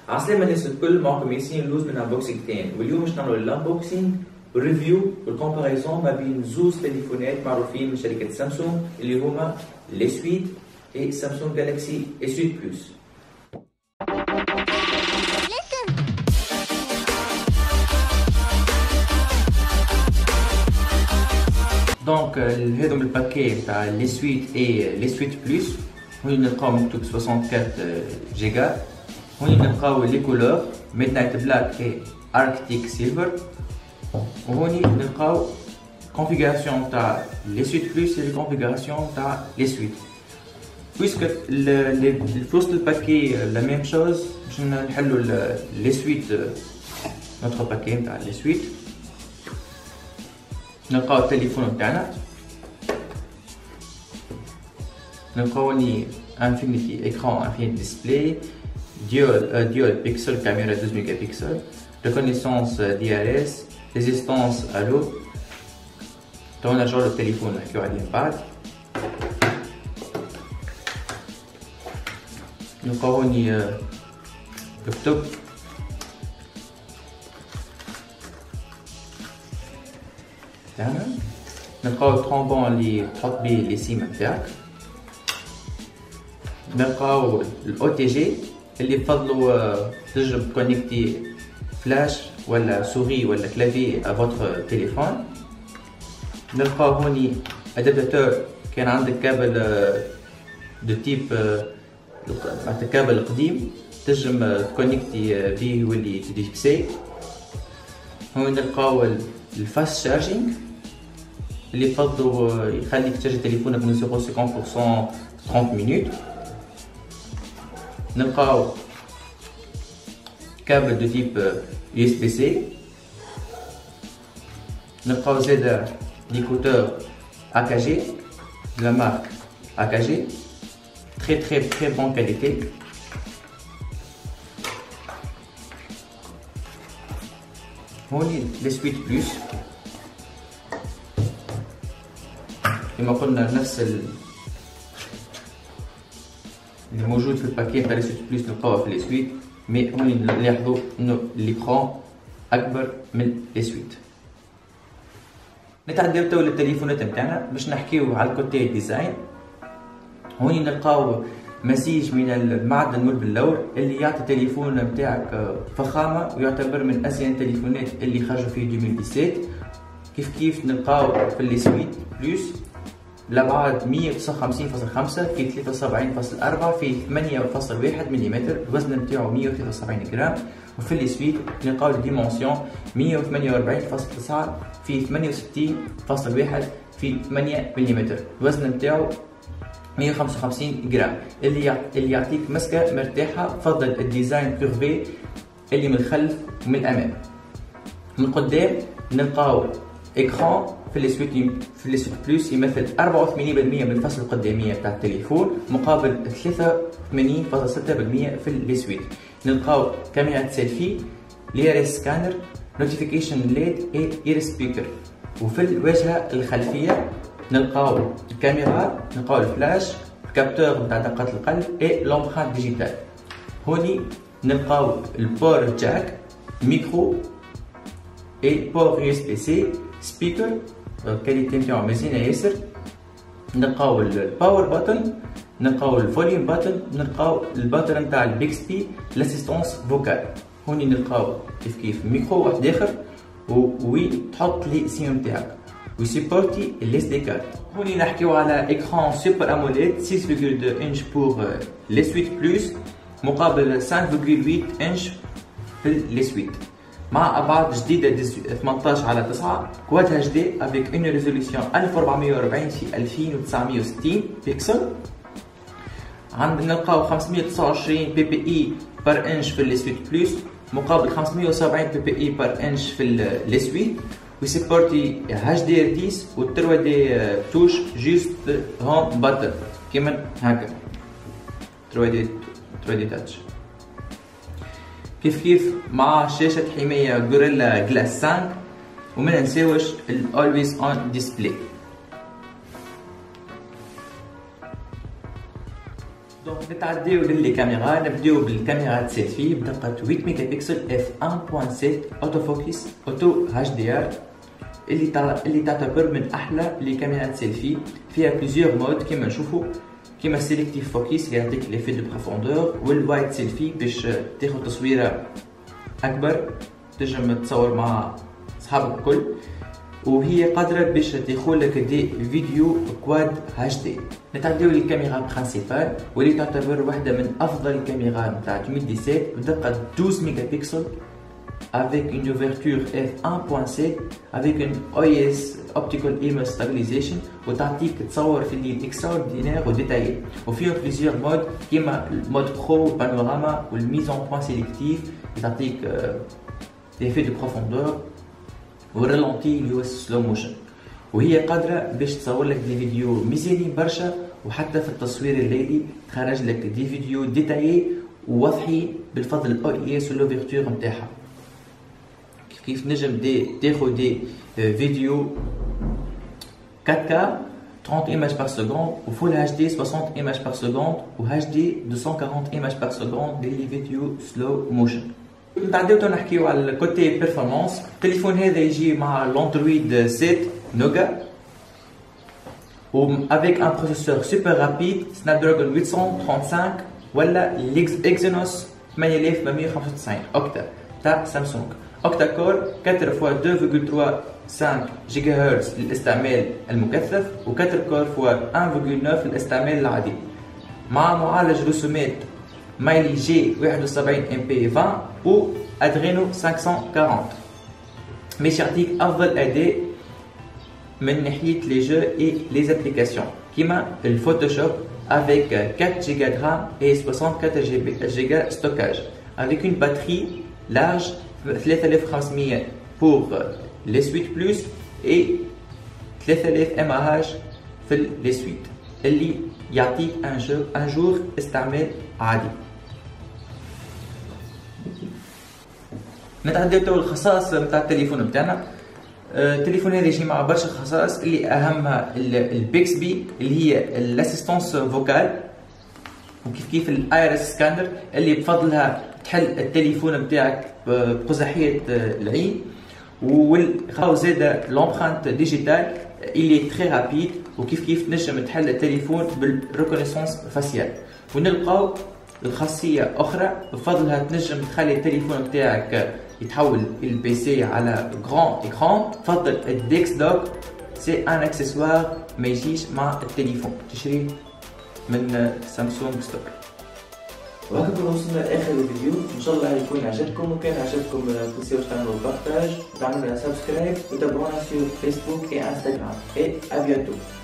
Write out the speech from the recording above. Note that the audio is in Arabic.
عسلامة الناس الكل، معكم ياسين اللوز من انبوكسينغ تاني، واليوم باش نعملوا الانبوكسينغ والريفيو والكومباريزون ما بين زوز تليفونات معروفين من شركة سامسونج اللي هما لي سويت اي سامسونج جالاكسي اي سويت بلس. دونك هذوم الباكي تاع لي سويت اي لي سويت بلس، هوني نلقاو مكتوب 64 جيجا. هوني نلقاو لي كولور ميد نايت بلاك اي اركتيك سيلفر، وهوني نلقاو كونفيغوراسيون تاع لي سويت بلس اي كونفيغوراسيون تاع لي سويت. بويسك في وسط الباكي لا ميم شوز، باش نحلو لي سويت نوتخ باكي نتاع لي سويت. نلقاو التليفون تاعنا، نلقاوني انفينيتي اكران انفينيتي ديسبلاي، ديود بيكسل كاميرا 12 ميجا بيكسل، reconnaissance DRS، résistance à l'eau. تو نرجعو للتليفون نحكيو عليه من بعد. نلقاوني لابتوب، تمام. نلقاو الترومبون اللي تحط بيه لي سيم نتاعك. نلقاو الاو تي جي اللي بفضلو تنجم تكونيكتي فلاش ولا سوري ولا كلافي à votre téléphone. نلقاو هوني ادابتور، كان عندك كابل دو تيب معناتها كابل قديم تنجم تكونيكتي بيه يولي تديفكسي. هون نلقاو الفاست شارجينغ اللي بفضلو يخليك تشارجي تليفونك من 0% 30 مينوت. نلقاو كابل دو تيب USB-C. نلقاو زادا ليكوتور AKG de la marque AKG, très bonne qualité. هوني لي سويت بلس كما قلنا نفس اللي موجود في الباكيت تاع لي سويت بلس نلقاوه في لي سويت، مي هوني نلاحظوا انه ليكران اكبر من لي سويت. نتعداو تو للتليفونات نتاعنا باش نحكيو على الكوتي ديزاين. هوني نلقاو مزيج من المعدن والبلور اللي يعطي التليفون نتاعك فخامه، ويعتبر من اسيا التليفونات اللي خرجوا في 2017. كيف نلقاو في لي سويت بلس الابعاد 159.5 في 73.4 في 8.1 ملم، الوزن نتاعو 173 جرام. وفي لي سويت نلقاو الديمونسيون 148.9 في 68.1 في 8 ملم، الوزن نتاعو 155 جرام، اللي يعطيك مسكه مرتاحه. فضل الديزاين كيرفي اللي من الخلف ومن الامام. من قدام نلقاو اكران في لي سويت بلس يمثل 84% من الفصل القداميه تاع التليفون، مقابل 83.6% في لي سويت. نلقاو كاميرا سيلفي، ليريس سكانر، نوتيفيكيشن ليد اي اير سبيكر. وفي الواجهه الخلفيه نلقاو الكاميرا، نلقاو الفلاش، الكابتور نتاع دقات القلب اي لومبرانت ديجيتال. هوني نلقاو البور جاك، ميكرو اي بور USB-C، سبيكر الكاليتي نتاعو مزيانه ياسر. نلقاو الباور باتن، نلقاو الفوليوم باتن، نلقاو الباتن نتاع البيكسبي لاسيستونس فوكال. هوني نلقاو كيف ميكرو واحد اخر وين تحط لي سيم نتاعك، ويسيبورتي الاس دي كارت. هوني نحكيو على اكران سوبر اموليد 6.2 انش بور لي سويت بلس، مقابل 5.8 انش في لي سويت، مع ابعاد جديده 18:9 كواد اتش دي افيك اون ريزوليسيون 1440 في 2960 بيكسل. عندنا نلقاو 529 بي بي اي بار انش في لي سويت بلس، مقابل 570 بي بي اي بار انش في لي سويت. ويسيبورتي HDR10 و 3D توش جوست هوم باتن كيما هكا 3D تاتش. كيف مع شاشة حماية غوريلا جلاس 5، وما ننساوش الأولويز أون ديسبلاي. دونك نتعديو للكاميرا، نبداو بالكاميرا سيلفي بدقة 8 ميجا بكسل اف 1.7 اوتو فوكس اوتو اتش دي ار اللي تعتبر من احلى لي كاميرات سيلفي. فيها بليزيور مود كيما نشوفوا، كيما السيليكتيف فوكس يعطيك ليفي دو بروفوندور، والوايد سيلفي باش تاخذ تصويره اكبر تنجم تصور مع صحابك الكل، وهي قادرة باش تاخذلك دي فيديو كواد اتش دي. نتعداو للكاميرا برينسيبال واللي تعتبر واحدة من أفضل الكاميرا نتاع 2017 بدقة 12 ميجا بكسل avec une ouverture f1.7 avec une OIS Optical Image Stabilization وتعطيك تصور في الليل اكستراوردينير وديتايي، وفيه بليزيور مود كيما مود برو بانوراما والميزون بوان سيليكتيف تعطيك ليفي دو بروفوندور والرالونتي اللي هو سلو موشن، وهي قادرة باش تصور لك دي فيديو مزيانين برشا، وحتى في التصوير الليلي تخرج لك دي فيديو ديتايي وواضحين بالفضل الاو اس والوفيرتور نتاعها. كيف نجم تاخذ دي فيديو 4K 30 images par seconde و Full HD 60 images par seconde و HD 240 images par seconde لي فيديو سلو موشن. نتعداو نحكيو على الكوتي بيرفورمانس. التليفون هذا يجي مع الاندرويد 7 نوغا و افيك ان بروسيسور سوبر رابيد سنابدراجون 835 ولا اكزينوس 8895 اوكتا تاع سامسونج. اوكتا كور 4 فوا 2.35 جيجا هرتز للاستعمال المكثف و 4 كور فوا 1.9 للاستعمال العادي، مع معالج رسومات مايلي جي 71 ام بي 20 و ادرينو 540 باش يعطيك افضل اداء من ناحيه لي جو اي لي ابليكاسيون كيما الفوتوشوب avec 4 GB de RAM et 64 GB stockage avec une batterie large 3500 pour les suites plus et 3000 mAh في les suites اللي يعطيك un jour استعمال عادي. نتعداو تو الخصائص نتاع التليفون بتاعنا. التليفون هذا يجي مع برشا خصائص اللي اهمها البيكسبي اللي هي الاسيستونس فوكال، وكيف كيف الايرس سكانر اللي بفضلها تحل التليفون بتاعك بقزحية العين، والخاو زاده لومبرانت ديجيتال اللي تري رابيد، وكيف كيف تنجم تحل التليفون بالريكونيسونس فاسيال. ونلقاو الخاصية أخرى بفضلها تنجم تخلي التليفون بتاعك يتحول البي سي على جران إكران. تفضل الديكس دوك، سي ان اكسسوار ما يجيش مع التليفون، تشريه من سامسونج ستور. وهكذا وصلنا لاخر الفيديو، ان شاء الله يكون عجبكم، وكان عجبكم بوسيو تعملوا بارتاج، تعملوا سبسكرايب وتابعونا في فيسبوك وانستغرام، اي ابيانتو.